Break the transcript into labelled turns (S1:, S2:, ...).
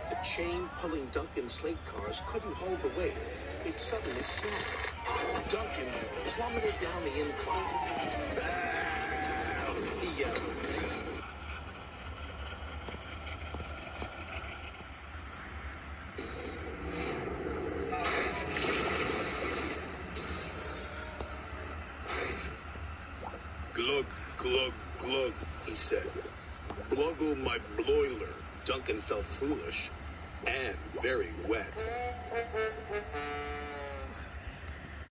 S1: The chain pulling Duncan's slate cars couldn't hold the weight. It suddenly snapped. Duncan plummeted down the incline. "Ah!" he yelled. "Glug, glug, glug," he said. "Bluggle my broiler." Duncan felt foolish and very wet.